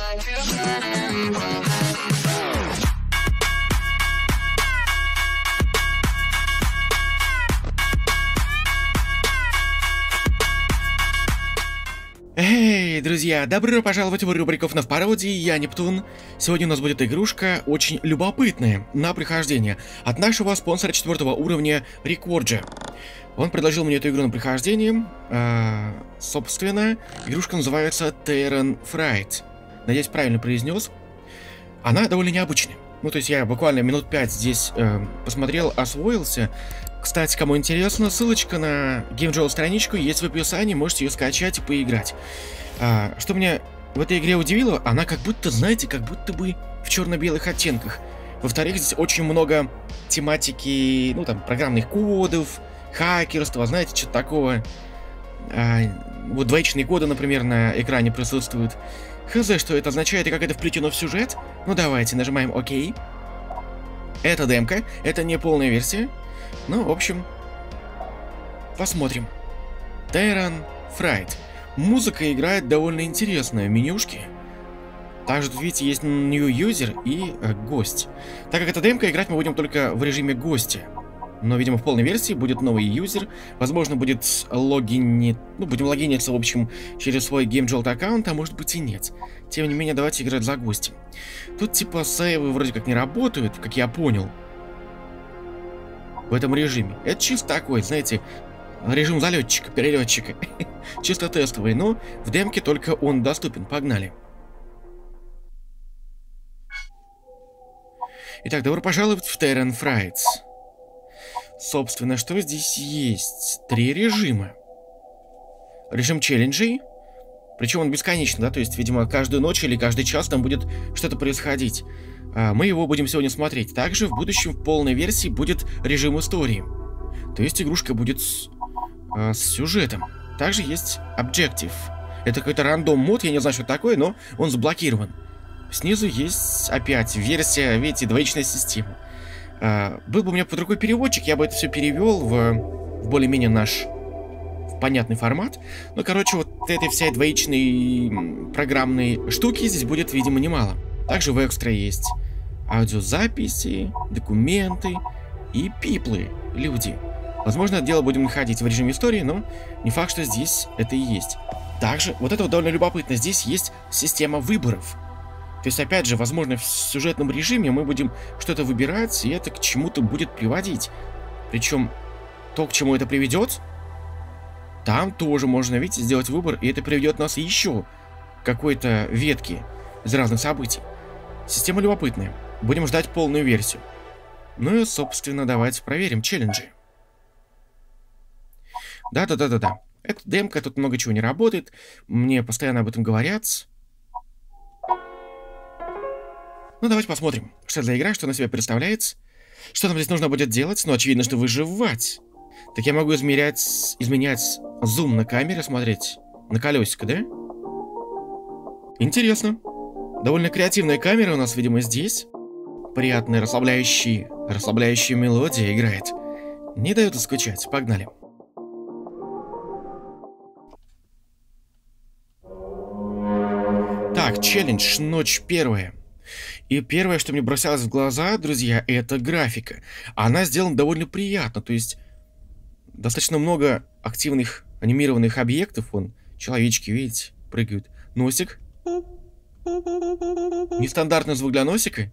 Эй, друзья, добро пожаловать в рубрику FNAF пародии, я Нептун. Сегодня у нас будет игрушка очень любопытная на прохождение от нашего спонсора 4 уровня Рекорджа. Он предложил мне эту игру на прохождение. Собственно, игрушка называется Terran Fright. Надеюсь, правильно произнес. Она довольно необычная. Ну, то есть я буквально минут 5 здесь посмотрел, освоился. Кстати, кому интересно, ссылочка на GameJolt страничку есть в описании, можете ее скачать и поиграть. Что меня в этой игре удивило, она как будто, знаете, как будто бы в черно-белых оттенках. Во-вторых, здесь очень много тематики, ну там, программных кодов, хакерства, знаете, что-то такого. Вот двоичные коды, например, на экране присутствуют. Хз, что это означает и как это вплетено в сюжет. Ну давайте, нажимаем ОК. Это демка, это не полная версия. Ну, в общем, посмотрим. Terran Fright. Музыка играет довольно интересная в менюшке. Также тут, видите, есть New User и гость. Так как это демка, играть мы будем только в режиме гостя. Но, видимо, в полной версии будет новый юзер. Возможно, будет будем логиниться, в общем, через свой GameJolt аккаунт, а может быть и нет. Тем не менее, давайте играть за гостем. Тут, типа, сейвы вроде как не работают, как я понял. В этом режиме. Это чисто такой, знаете, режим залетчика, перелетчика. Чисто тестовый, но в демке только он доступен. Погнали. Итак, добро пожаловать в Terran Fright. Собственно, что здесь есть? 3 режима. Режим челленджей. Причем он бесконечный, да? То есть, видимо, каждую ночь или каждый час там будет что-то происходить. Мы его будем сегодня смотреть. Также в будущем в полной версии будет режим истории. То есть игрушка будет с сюжетом. Также есть Objective. Это какой-то рандом мод, я не знаю, что это такое, но он заблокирован. Снизу есть опять версия, видите, двоичная система. Был бы у меня под рукой переводчик, я бы это все перевел в более-менее наш понятный формат. Но, короче, вот этой всей двоичной программной штуки здесь будет, видимо, немало. Также в экстра есть аудиозаписи, документы и пиплы, люди. Возможно, это дело будем находить в режиме истории, но не факт, что здесь это и есть. Также, вот это вот довольно любопытно, здесь есть система выборов. То есть, опять же, возможно, в сюжетном режиме мы будем что-то выбирать, и это к чему-то будет приводить. Причем, то, к чему это приведет, там тоже можно, видите, сделать выбор, и это приведет нас еще к какой-то ветке из разных событий. Система любопытная. Будем ждать полную версию. Ну и, собственно, давайте проверим челленджи. Да. Это демка, тут много чего не работает. Мне постоянно об этом говорят. Ну, давайте посмотрим, что за игра, что она себя представляет. Что нам здесь нужно будет делать? Ну, очевидно, что выживать. Так я могу изменять зум на камере, смотреть на колесико, да? Интересно. Довольно креативная камера у нас, видимо, здесь. Приятная, расслабляющая мелодия играет. Не дает скучать. Погнали. Так, челлендж, ночь первая. И первое, что мне бросалось в глаза, друзья, это графика. Она сделана довольно приятно, то есть достаточно много активных анимированных объектов. Вон, человечки, видите, прыгают. Носик. Нестандартный звук для носика.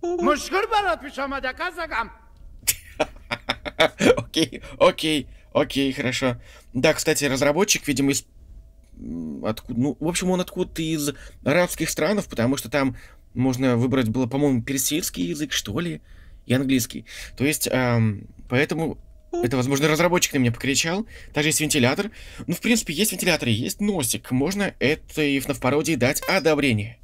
Окей, хорошо. Да, кстати, разработчик, видимо, в общем, он откуда-то из арабских стран, потому что там можно выбрать было, по-моему, персидский язык, что ли, и английский. То есть, поэтому это, возможно, разработчик на меня покричал. Также есть вентилятор. Ну, в принципе, есть вентилятор и есть носик. Можно этой FNAF пародии дать одобрение.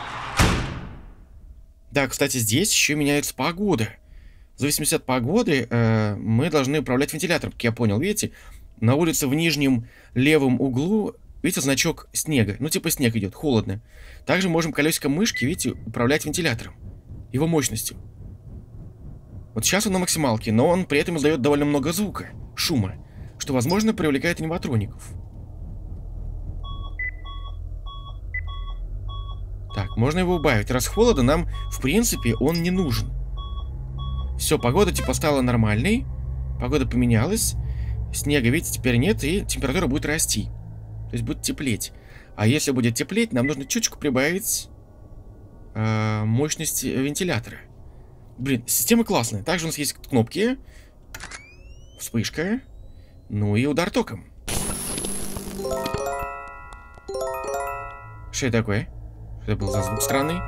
Да, кстати, здесь еще меняется погода. В зависимости от погоды мы должны управлять вентилятором, как я понял. Видите, на улице в нижнем левом углу, видите, значок снега. Ну, типа снег идет, холодно. Также можем колесиком мышки, видите, управлять вентилятором. Его мощностью. Вот сейчас он на максималке, но он при этом издает довольно много звука, шума, что, возможно, привлекает аниматроников. Так. Можно его убавить. Раз холодно, нам, в принципе, он не нужен. Все, погода типа стала нормальной. Погода поменялась. Снега, видите, теперь нет, и температура будет расти. То есть будет теплеть. А если будет теплеть, нам нужно чуточку прибавить мощность вентилятора. Блин, система классная. Также у нас есть кнопки. Вспышка. Ну и удар током. Что это такое? Что это был за звук странный?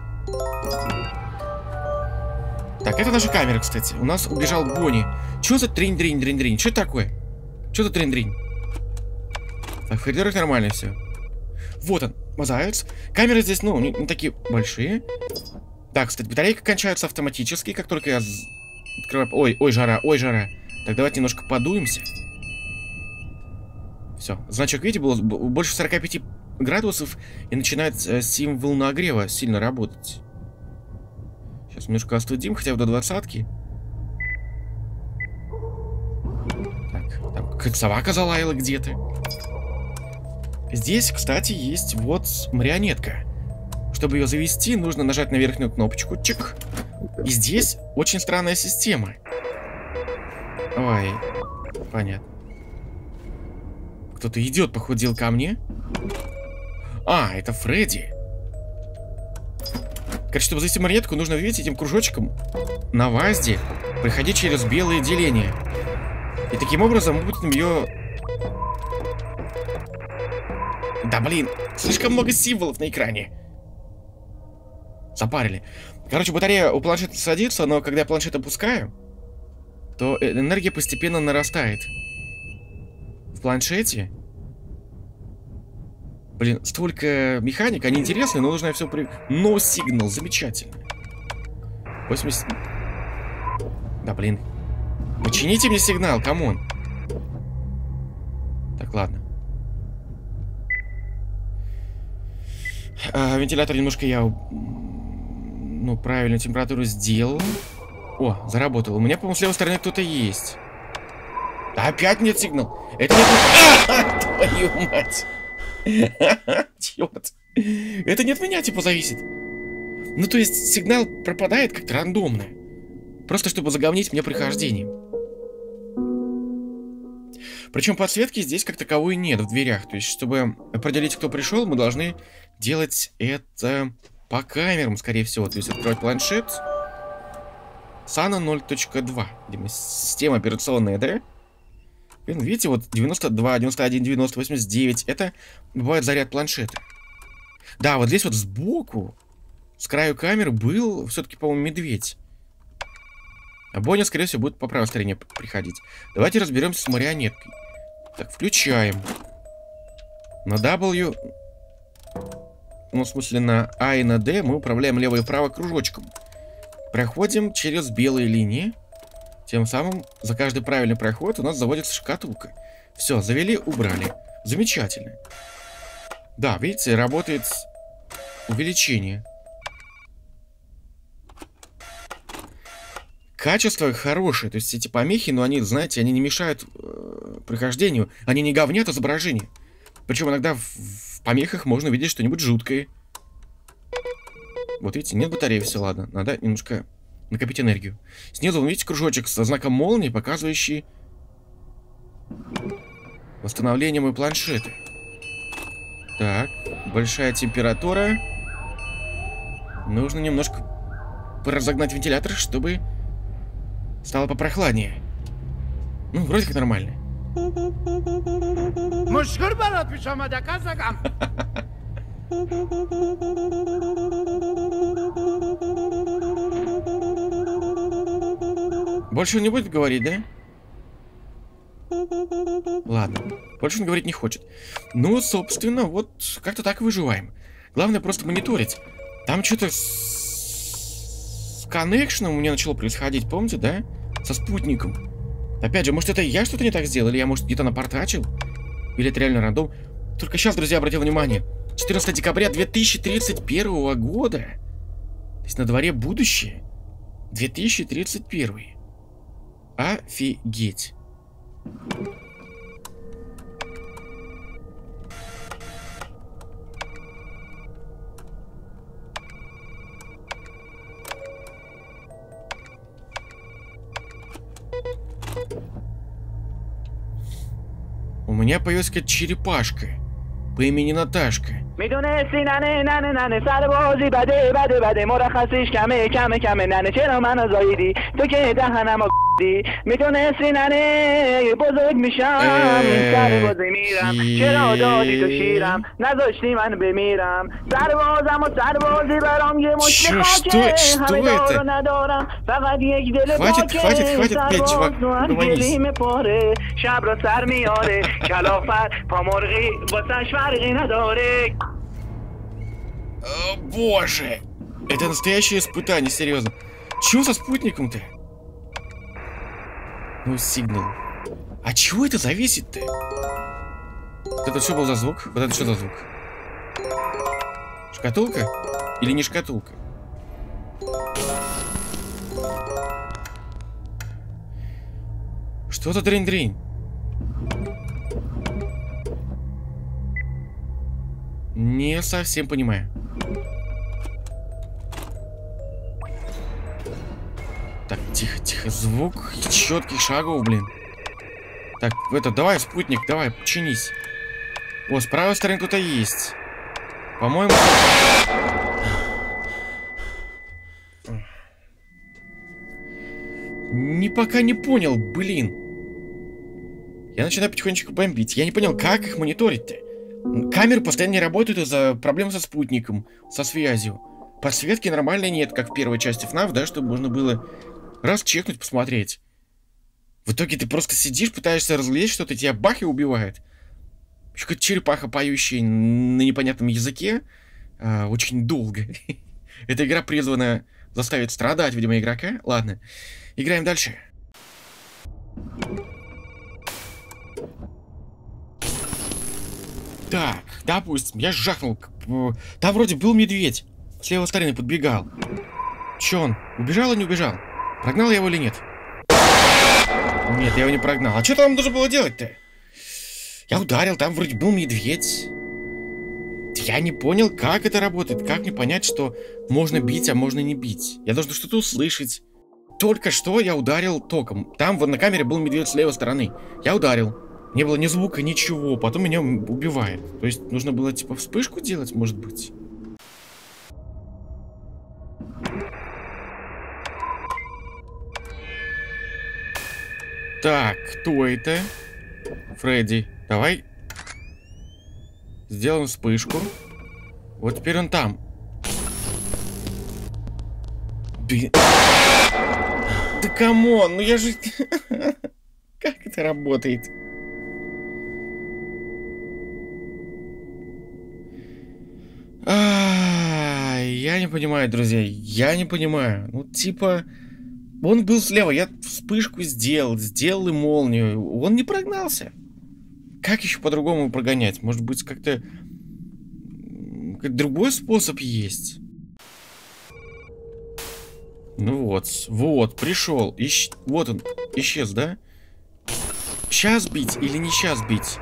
Так, это наша камера, кстати. У нас убежал Бонни. Что за тринь-дринь-дринь-дринь? Что это такое? Что за тринь-дринь? Так, в коридорах нормально все. Вот он, мозаец. Камеры здесь, ну, не такие большие. Так, кстати, батарейки кончаются автоматически, как только я открываю... Ой, жара, ой, жара. Так, давайте немножко подуемся. Все, значок, видите, было больше 45 градусов, и начинает символ нагрева сильно работать. Сейчас немножко остудим, хотя бы до 20-ки. Так, там какая-то собака залаяла где-то. Здесь, кстати, есть вот марионетка. Чтобы ее завести, нужно нажать на верхнюю кнопочку. Чик. И здесь очень странная система. Ой, понятно. Кто-то идет, похудел ко мне. А, это Фредди. Короче, чтобы завести марионетку, нужно, видите, этим кружочком на ВАЗде проходить через белые деления. И таким образом мы будем ее... Да блин, слишком много символов на экране. Запарили. Короче, батарея у планшета садится, но когда я планшет опускаю, то энергия постепенно нарастает. В планшете... Блин, столько механик, они интересные, но нужно все при... No Signal, замечательно. 80... Да блин. Почините мне сигнал, камон. Так, ладно. Вентилятор немножко я... Ну, правильную температуру сделал. О, заработал. У меня, по-моему, с левой стороны кто-то есть. Да, опять нет сигнал. Это не... Твою мать. Черт. Это не от меня, типа, зависит. Ну, то есть, сигнал пропадает как-то рандомно. Просто чтобы заговнить мне прохождение. Причем подсветки здесь как таковой нет в дверях. То есть, чтобы определить, кто пришел, мы должны делать это по камерам, скорее всего. То есть, открывать планшет. Sana 0.2. Система операционная, да? Видите, вот 92, 91, 90, 89. Это бывает заряд планшета. Да, вот здесь вот сбоку, с краю камеры, был все-таки, по-моему, медведь. А Бонни, скорее всего, будет по правой стороне приходить. Давайте разберемся с марионеткой. Так, включаем. На W... Ну, в смысле, на А и на D мы управляем лево и право кружочком. Проходим через белые линии. Тем самым за каждый правильный проход у нас заводится шкатулка. Все, завели, убрали. Замечательно. Да, видите, работает увеличение. Качество хорошее. То есть эти помехи, но они, знаете, они не мешают прохождению. Они не говнят изображение. Причем иногда в помехах можно увидеть что-нибудь жуткое. Вот видите, нет батареи, все, ладно. Надо немножко... накопить энергию. Снизу вы видите кружочек со знаком молнии, показывающий восстановление моего планшета. Так, большая температура. Нужно немножко разогнать вентилятор, чтобы стало попрохладнее. Ну, вроде как нормально. Больше он не будет говорить, да? Ладно, больше он говорить не хочет. Ну, собственно, вот как-то так и выживаем. Главное просто мониторить. Там что-то с коннекшеном у меня начало происходить, помните, да? Со спутником. Опять же, может, это я что-то не так сделал, или я, может, где-то напортачил? Или это реально рандом? Только сейчас, друзья, обратил внимание. 14 декабря 2031 года. То есть на дворе будущее. 2031. Офигеть. меня появилась какая-то черепашка по имени Наташка. میدونستی ننه ننه ننه سر بازی بده بده بده مرخصیش کمه کمه کمه ننه چرا منو زاییدی تو که دهنمو دی میدونستی ننه بزرگ میشم سر بازی میرم چرا دادی تو شیرم نذاشتی من بمیرم سربازم و سربازی برام یه مشت خاکه همه دارو ندارم فقط یک دل باکه سرباز گلیم پاره شب را سر میاره کلافر پامرغی واسش فرقی نداره. О, боже! Это настоящее испытание, серьезно. Чего со спутником-то? Ну, сигнал. А чего это зависит-то? Вот это что был за звук? Вот это что за звук? Шкатулка? Или не шкатулка? Что-то дрень-дрень. Не совсем понимаю. Так, тихо, тихо. Звук четких шагов, блин. Так, давай, спутник, давай, починись. О, с правой стороны кто-то есть. По-моему... Пока не понял, блин. Я начинаю потихонечку бомбить. Я не понял, как их мониторить-то. Камеры постоянно не работают из-за проблем со спутником, со связью. Подсветки нормальной нет, как в первой части FNAF, да, чтобы можно было раз чекнуть, посмотреть. В итоге ты просто сидишь, пытаешься разглядеть что-то, тебя бах и убивает. Еще какая-то черепаха, поющая на непонятном языке. Очень долго. Эта игра призвана заставить страдать, видимо, игрока. Ладно, играем дальше. Так, допустим, я жахнул. Там вроде был медведь. С левой стороны подбегал. Че он? Убежал или не убежал? Прогнал я его или нет? Нет, я его не прогнал. А что там нужно было делать-то? Я ударил, там вроде был медведь. Я не понял, как это работает. Как мне понять, что можно бить, а можно не бить? Я должен что-то услышать. Только что я ударил током. Там вот на камере был медведь с левой стороны. Я ударил. Не было ни звука, ничего. Потом меня убивает. То есть нужно было типа вспышку делать, может быть? Так, кто это? Фредди. Давай сделаем вспышку. Вот теперь он там. Да камон, ну я же... Как это работает? Я не понимаю, друзья, я не понимаю. Ну, типа, он был слева, я вспышку сделал и молнию. Он не прогнался. Как еще по-другому прогонять? Может быть, как-то другой способ есть? Ну вот, пришел. Вот он, исчез, да? Сейчас бить или не сейчас бить?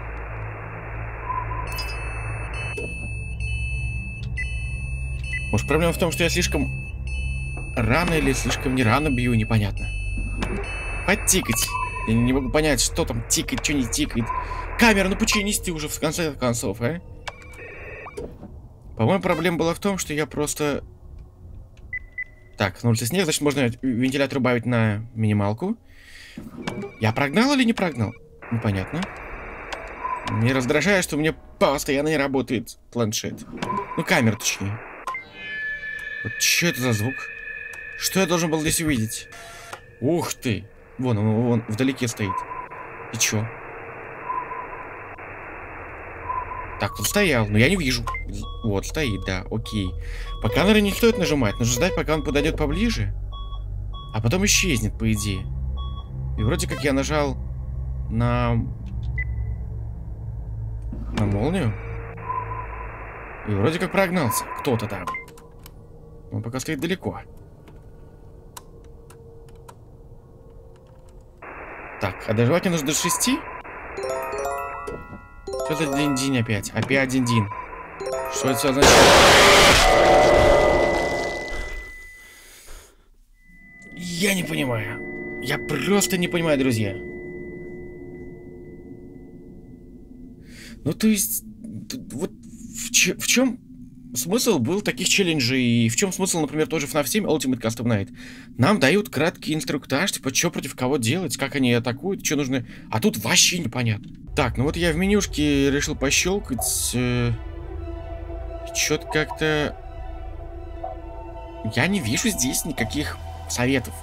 Может, проблема в том, что я слишком рано или слишком не рано бью, непонятно. Подтикать. Я не могу понять, что там тикает, что не тикает. Камера, ну починись ты уже в конце концов, а? По-моему, проблема была в том, что я просто... Так, на улице снег, значит, можно вентилятор убавить на минималку. Я прогнал или не прогнал? Непонятно. Мне раздражает, что у меня постоянно не работает планшет. Ну, камера, точнее. Вот что это за звук? Что я должен был здесь увидеть? Ух ты! Вон он вдалеке стоит. И чё? Так, тут стоял, но я не вижу. Вот, стоит, да, окей. Пока, наверное, не стоит нажимать. Нужно ждать, пока он подойдет поближе. А потом исчезнет, по идее. И вроде как я нажал на молнию. И вроде как прогнался. Кто-то там. Он пока стоит далеко. Так, а доживать мне нужно до 6? Что это динь-динь опять? Опять динь-динь. Что это все означает? Я не понимаю. Я просто не понимаю, друзья. Ну, то есть, вот в чем смысл был таких челленджей, и в чем смысл, например, тоже FNAF 7 Ultimate Custom Night? Нам дают краткий инструктаж, типа, что против кого делать, как они атакуют, что нужно... А тут вообще непонятно. Так, ну вот я в менюшке решил пощелкать. Что-то как-то... Я не вижу здесь никаких советов.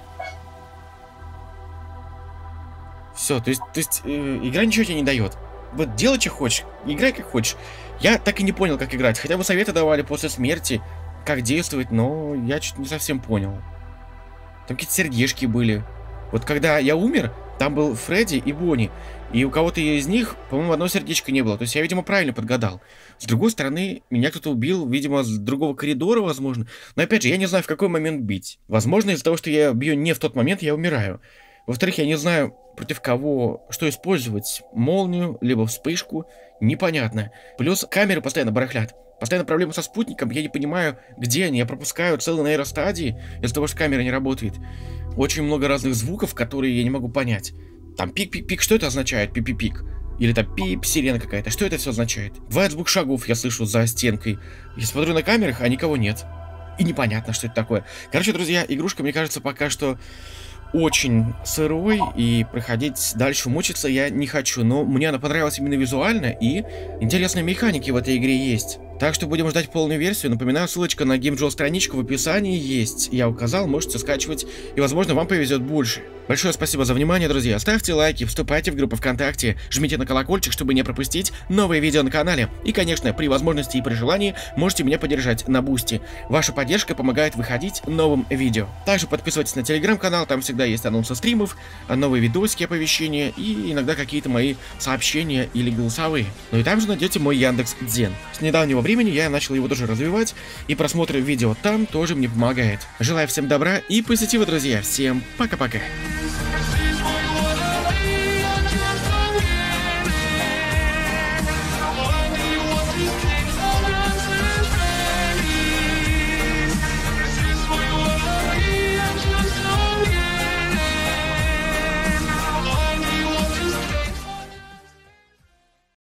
Все, то есть игра ничего тебе не дает. Вот делай, что хочешь, играй как хочешь. Я так и не понял, как играть. Хотя бы советы давали после смерти, как действовать, но я что-то не совсем понял. Там какие-то сердечки были. Вот когда я умер, там был Фредди и Бонни. И у кого-то из них, по-моему, одно сердечко не было. То есть я, видимо, правильно подгадал. С другой стороны, меня кто-то убил, видимо, с другого коридора, возможно. Но опять же, я не знаю, в какой момент бить. Возможно, из-за того, что я бью не в тот момент, я умираю. Во-вторых, я не знаю, против кого, что использовать. Молнию, либо вспышку. Непонятно. Плюс камеры постоянно барахлят. Постоянно проблемы со спутником. Я не понимаю, где они. Я пропускаю целые нейростадии из-за того, что камера не работает. Очень много разных звуков, которые я не могу понять. Там пик-пик-пик. Что это означает? Пип-пик-пик. Или там пип, сирена какая-то. Что это все означает? Бывает звук шагов, я слышу за стенкой. Я смотрю на камерах, а никого нет. И непонятно, что это такое. Короче, друзья, игрушка, мне кажется, пока что... очень сырой, и проходить дальше мучиться я не хочу, но мне она понравилась именно визуально, и интересные механики в этой игре есть. Так что будем ждать полную версию. Напоминаю, ссылочка на GameJoy страничку в описании есть. Я указал, можете скачивать, и возможно вам повезет больше. Большое спасибо за внимание, друзья. Ставьте лайки, вступайте в группу ВКонтакте, жмите на колокольчик, чтобы не пропустить новые видео на канале. И, конечно, при возможности и при желании можете меня поддержать на Бусти. Ваша поддержка помогает выходить новым видео. Также подписывайтесь на телеграм-канал, там всегда есть анонсы стримов, новые видосики, оповещения и иногда какие-то мои сообщения или голосовые. Ну и там же найдете мой Яндекс.Дзен. С недавнего времени я начал его тоже развивать, и просмотр видео там тоже мне помогает. Желаю всем добра и позитива, друзья. Всем пока-пока.